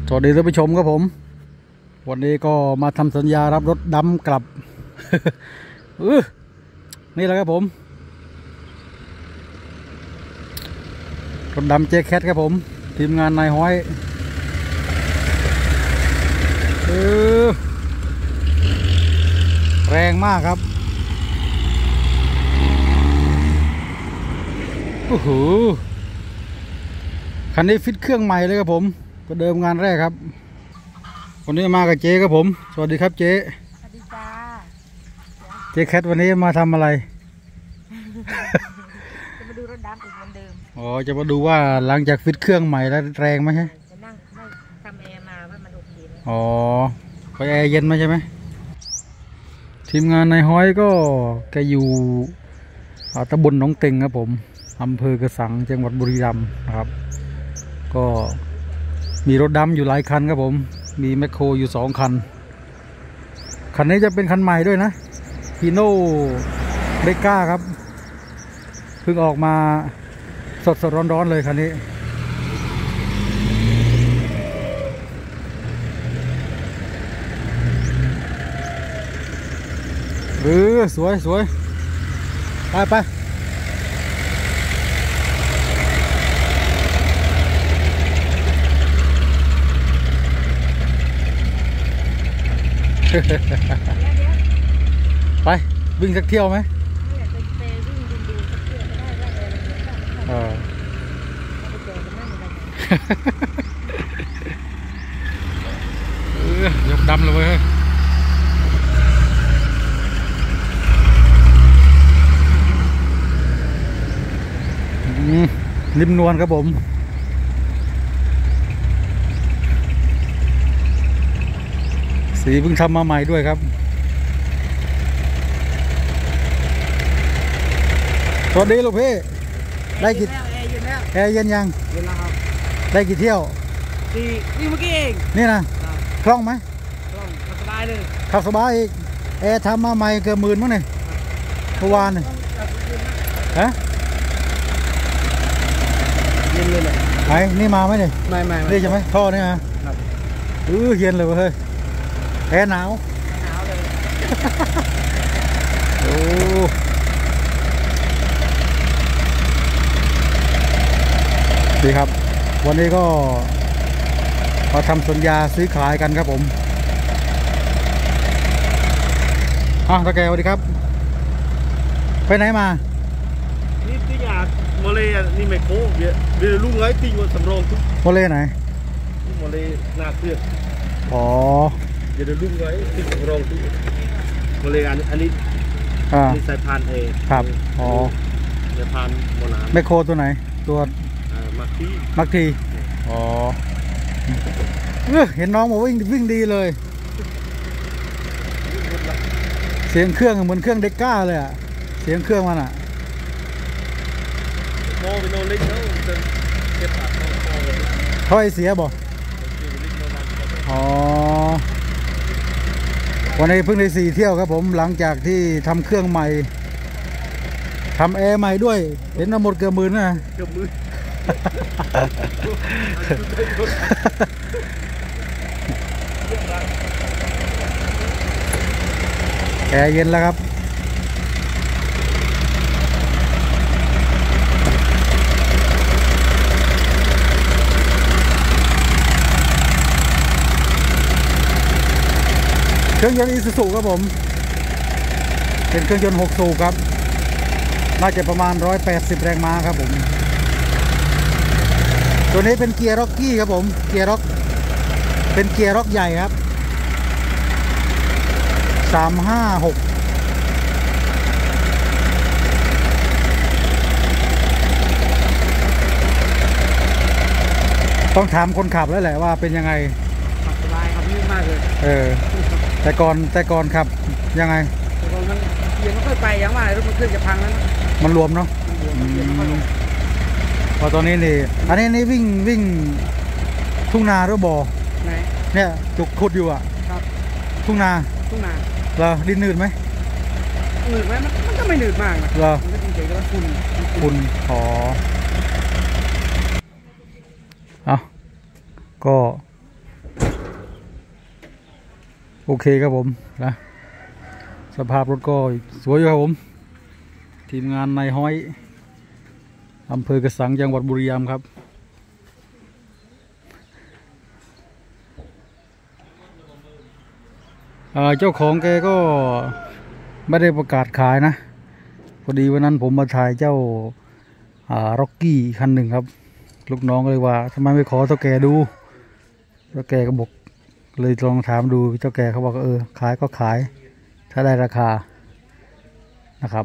สวัสดีท่านผู้ชมครับผมวันนี้ก็มาทำสัญญารับรถดำกลับ นี่แหละครับผมรถดำเจแคทครับผมทีมงานนายห้อยแรงมากครับโอ้โหคันนี้ฟิตเครื่องใหม่เลยครับผมประเดิมงานแรกครับวันนี้มากับเจ๊ครับผมสวัสดีครับเจ๊สวัสดีจ้าเจ๊แคทวันนี้มาทำอะไรจะมาดูรถดำอีกเหมือนเดิมอ๋อจะมาดูว่าหลังจากฟิตเครื่องใหม่แล้วแรงไหมฮะจะนั่งทำแอร์มาว่ามันโอเคไหมอ๋อไฟแอร์เย็นไหมใช่ไหมทีมงานนายห้อยก็แกอยู่ตำบลหนองเต็งครับผมอำเภอกระสังจังหวัดบุรีรัมย์นะครับก็มีรถดำอยู่หลายคันครับผมมีแมคโครอยู่2 คันคันนี้จะเป็นคันใหม่ด้วยนะฮีโน่เบก้าครับเพิ่งออกมาสดร้อนๆเลยคันนี้สวยไปไปวิ่งสักเที่ยวไหมยกดำเลยเว้ยนิ่มนวลครับผมสีเพิ่งทำมาใหม่ด้วยครับสวัสดีลูกพี่ได้กี่แอร์เย็นยังเย็นแล้วครับได้กี่เที่ยวนี่เมื่อกี้เองนี่นะคล่องไหมคล่องขับสบายเลยขับสบายอีกแอร์ทำมาใหม่เกือบ10,000มั้งเนี่ยเมื่อวานเนี่ยฮะเย็นเลยไอ้นี่มาไหมเนี่ยไม่นี่ใช่ไหมท่อนี่ฮะเย็นเลยเฮ้ยแอร์หนาวเลยโอ้ดีครับวันนี้ก็มาทำสัญญาซื้อขายกันครับผมตะแกสวัสดีครับไปไหนมานี่ที่อยากมาเลยนี่ไม่โค้งเดี๋ยวลุงไงตีนสำรองทุกมาเลยไหนมาเลยหน้าเครื่องอ๋อเดี๋ยวลุงไงตีนสำรองทุกมาเลยอันนี้สายพานครับอ๋อสายพานโบราณแมคโครตัวไหนตัวมักทีอ๋อเห็นน้องบอกวิ่งดีเลยเสียงเครื่องเหมือนเครื่องเด็กก้าเลยอ่ะเสียงเครื่องมันอ่ะโมเป็นโนเล็กแล้วจะเก็บปากท่อไอเสียบ่อ๋อวันนี้เพิ่งได้4 เที่ยวครับผมหลังจากที่ทำเครื่องใหม่ทำแอร์ใหม่ด้วยเห็นหมดเกือบ10,000นะเกือบ10,000 แอร์เย็นแล้วครับเครื่องยนต์อีซูซูครับผมเป็นเครื่องยนต์6 สูบครับน่าจะประมาณ180 แรงม้าครับผมตัวนี้เป็นเกียร์ร็อกกี้ครับผมเกียร์ร็อกเป็นเกียร์ร็อกใหญ่ครับ356ต้องถามคนขับแล้วแหละว่าเป็นยังไงขับสบายครับนิ่มมากเลยแต่ก่อนขับยังไงแต่ก่อนมันเกียร์ไม่ค่อยไปยังว่ารถมันเครื่องจะพังแล้วมันรวมเนาะพอตอนนี้นี่อันนี้วิ่งทุ่งนาหรือบ่อไหนเนี่ยจุกขุดอยู่อ่ะครับทุ่งนาเหรอดินหนืดไหมมันก็ไม่หนืดมากนะเหรอมันก็จริงๆแล้วคุณอ๋อเอาก็โอเคครับผมนะสภาพรถก็สวยอยู่ครับผมทีมงานนายห้อยอำเภอกระสังจังหวัดบุรีรัมย์ครับเจ้าของแกก็ไม่ได้ประกาศขายนะพอดีวันนั้นผมมาถ่ายเจ้าร็อกกี้คันหนึ่งครับลูกน้องก็เลยว่าทำไมไม่ขอเจ้าแกดูเจ้าแกก็บอกเลยลองถามดูเจ้าแกเขาบอกขายก็ขายถ้าได้ราคานะครับ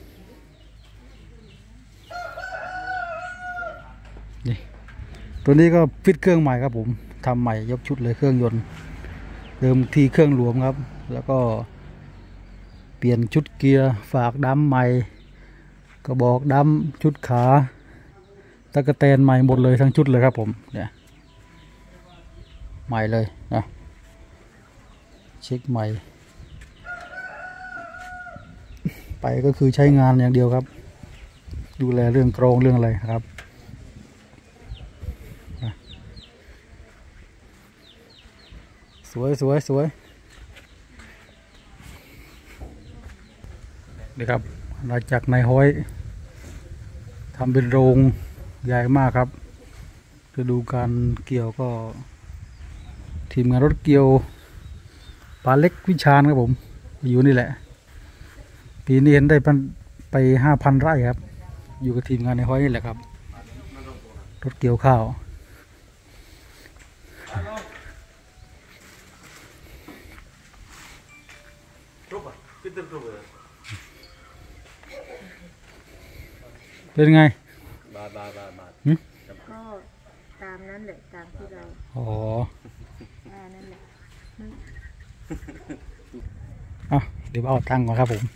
นี่ตัวนี้ก็ฟิตเครื่องใหม่ครับผมทำใหม่ยกชุดเลยเครื่องยนต์เดิมทีเครื่องหลวมครับแล้วก็เปลี่ยนชุดเกียร์ฝากดั้มใหม่กระบอกดั้มชุดขาตะกะแตนใหม่หมดเลยทั้งชุดเลยครับผมเนี่ยใหม่เลยนะเช็คใหม่ไปก็คือใช้งานอย่างเดียวครับดูแลเรื่องกรองเรื่องอะไรครับสวยสวยสวยนี่ครับหลังจากนายห้อยทำเป็นโรงใหญ่มากครับจะดูการเกี่ยวก็ทีมงานรถเกี่ยวปลาเล็กวิชาญครับผมอยู่นี่แหละปีนี้เห็นได้ไป 5,000 ไร่ครับอยู่กับทีมงานนายห้อยนี่แหละครับรถเกี่ยวข้าวเป็นไงบาทก็ตามนั้นแหละตามที่เราอ๋อนั่นแหละเดี๋ยวเอาตังค์ก่อนครับผม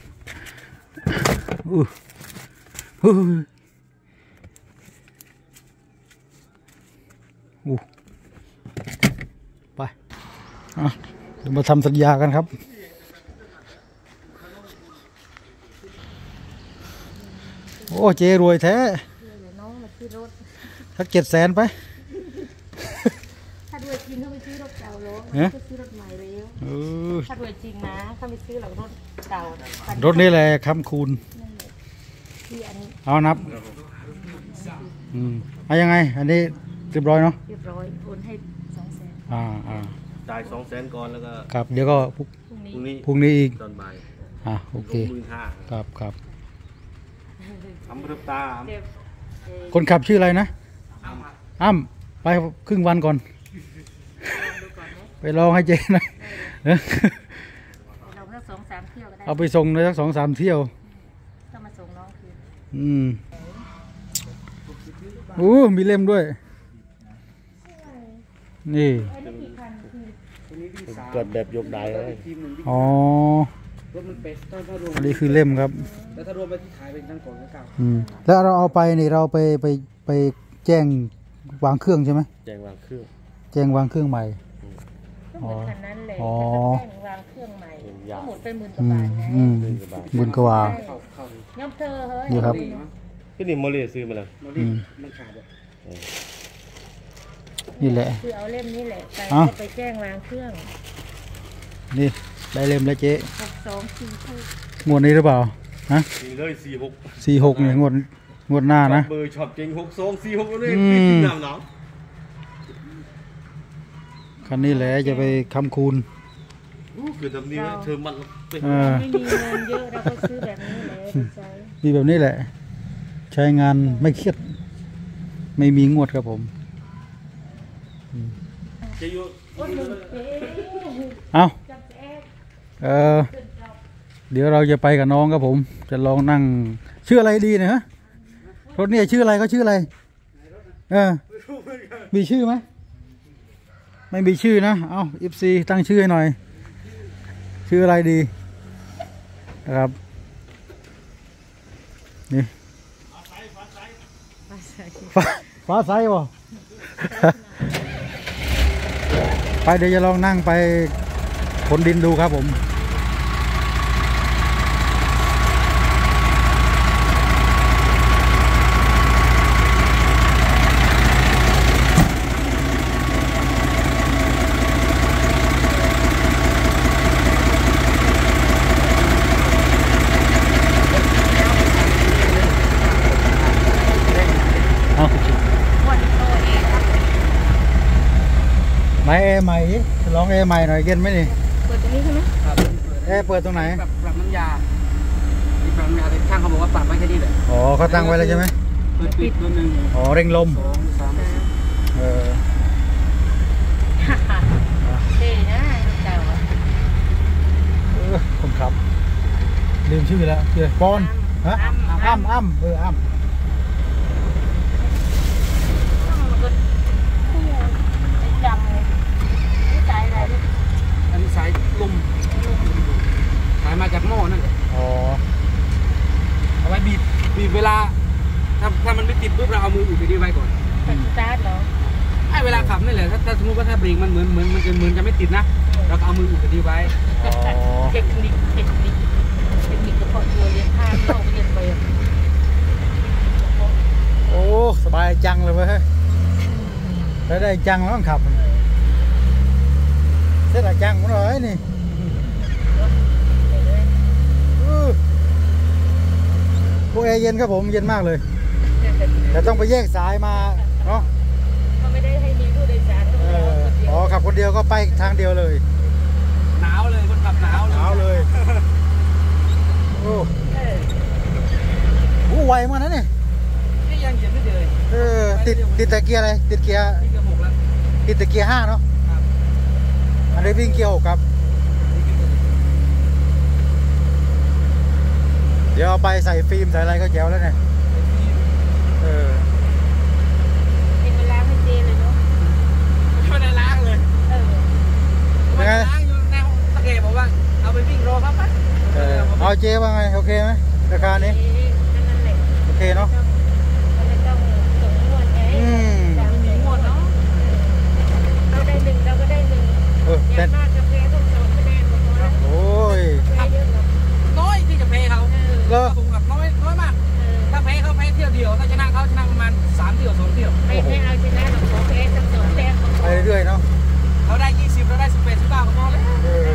ไปเดี๋ยวมาทำสัญญากันครับโอ้เจรวยแท้สัก700,000ไปถ้ารวยจริงเขาไม่ซื้อรถเก่าหรอกเขาซื้อรถใหม่แล้วถ้ารวยจริงนะเขาไม่ซื้อหรอกรถเก่ารถนี่แหละคำคูณเอานับเอายังไงอันนี้เรียบร้อยเนาะเรียบร้อยโอนให้ 200,000จ่าย200,000ก่อนแล้วก็ครับเดี๋ยวก็พรุ่งนี้อีกตอนบ่ายโอเคครับทำรึตาคนขับชื่ออะไรนะอ้ำไปครึ่งวันก่อนไปลองให้เจนะเราแค่2-3 เที่ยวก็ได้เอาไปส่งเลยสัก2-3 เที่ยวต้องมาส่งน้องคืนมีเล่มด้วยนี่เกิดแบบยกได้เลยอ๋อรถมันเป็ดถ้ารวมอันนี้คือเล่มครับแต่ถ้ารวมไปที่ขายเป็นทั้งก่อนเก่าแล้วเราเอาไปนี่เราไปแจ้งวางเครื่องใช่ไหมแจ้งวางเครื่องใหม่ก็เหมือนกันนั้นเลยแจ้งวางเครื่องใหม่ก็หมดไป10,000 กว่าบาทไง 10,000 กว่าย่อมเธอเฮ้ยนี่ครับที่นี่โมเลซื้อมาแล้วมันขาดนี่แหละคือเอาเล่มนี้แหละไปแจ้งวางเครื่องนี่ได้เล่มแล้วเจ๊ 6246 งวดนี้หรือเปล่าฮะเลย 46เนี่ยงวดหน้านะเบอร์ช็อปจริง6246เลยน้ำหนาวคันนี้แหละจะไปคำคูณคือแบบนี้เธอมันไม่มีเงินเยอะเราก็ซื้อแบบนี้แหละมีแบบนี้แหละใช้งานไม่เครียดไม่มีงวดครับผมเอาเดี๋ยวเราจะไปกับน้องครับผมจะลองนั่งชื่ออะไรดีนะฮะรถเนี่ยชื่ออะไรเขาชื่ออะไรมีชื่อไหมไม่มีชื่อนะเอาFCตั้งชื่อให้หน่อยชื่ออะไรดีนะครับนี่ฟ้าใสบ่ไปเดี๋ยวจะลองนั่งไปขนดินดูครับผมไหนแอร์ใหม่ดิลองแอร์ใหม่หน่อยเย็นไหมนี่เปิดตรงนี้ใช่ไหมครับแอร์เปิดตรงไหนปรับน้ำยาปรับน้ำยาแต่ช่างเขาบอกว่าปรับไว้แค่นี้แหละอ๋อเขาตั้งไว้แล้วใช่ไหมเปิดปิดตัวหนึ่งอ๋อเร่งลม 2 3 เออเท่นะรถเก่าอ่ะคนขับลืมชื่อแล้วชื่อปอนฮะอ้ำอ้ำอ้ำมันก็คู่ไอ้จำเลยนี่สายอะไรดิอันนี้สายลมสายมาจากหม้อนั่นอ๋อเอาไว้บีบเวลาถ้ามันไม่ติดปุ๊บเราเอามืออุดไปดีไว้ก่อนเป็นสตาร์ทเหรอไอ้เวลาขับนี่แหละถ้าสมมติว่าถ้าเบรกมันเหมือนจะไม่ติดนะเราก็เอามืออุดไปดีไว้อ๋อเทคนิคเฉพาะตัวเรียนข้ามเข้าเรียนไปโอ้สบายจังเลยเว้ยได้จังแล้วขับเสร็จจังหมดเลยนี่พวกแอร์เย็นครับผมเย็นมากเลยแต่ต้องไปแยกสายมาเนาะเขาไม่ได้ให้มีผู้โดยสารต้องรอคนเดียวอ๋อขับคนเดียวก็ไปทางเดียวเลยหนาวเลยคนขับหนาวเลยโอ้เออโหไวมากนะเนี่ยนี่ยังเหยียบไม่เลยติดแต่เกียร์อะไรติดเกียร์นี่เกือบ6แล้วติดแต่เกียร์ 5เนาะครับอันนี้วิ่งเกียร์ 6ครับเดี๋ยวเอาไปใส่ฟิล์มใส่อะไรก็แจ๋วแล้วเนี่ยเออเป็นเวลาให้เจเลยเนาะไม่ได้ล้างเลยเออไม่ได้ล้างอยู่ในห้องตะเกียบบอกว่าเอาไปวิ่งรอครับเอาเจ๊ว่าไงโอเคไหมราคานี้นั่นแหละโอเคเนาะมันจะต้องส่งงวดไงแต่มันมีงวดเนาะเราได้หนึ่งเราก็ได้หนึ่งเอออเป็ย่าน งมากกาแฟต้อง2 คะแนนหมดแล้วโอ้ยแพ้เยอะหรอกน้อยที่จะเพย์เขาก็ผมกับน้อยมากถ้าเพย์เขาเพย์เที่ยวเดียวถ้าชนะเขาชนะประมาณ3 เที่ยว 2 เที่ยวไม่เอาชนะหรอกขอแพ้สัก2 แต้มไปเรื่อยๆเนาะเขาได้20เราได้18 19ก็พอแล้วเออ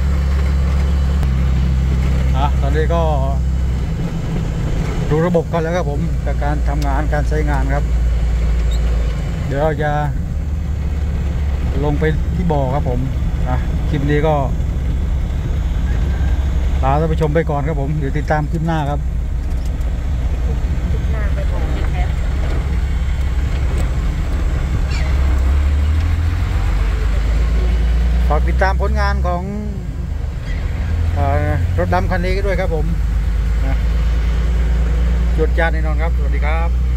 ตอนนี้ก็ดูระบบกันแล้วครับผมกับการทำงานการใช้งานครับ เดี๋ยวเราจะลงไปที่บ่อครับผมคลิปนี้ก็ลาท่านผู้ชมไปก่อนครับผมเดี๋ยวติดตามคลิปหน้าครับหน้าไปบอกเลยแพ้ฝากติดตามผลงานของรถดำคันนี้ด้วยครับผมจวดจานแน่นอนครับสวัสดีครับ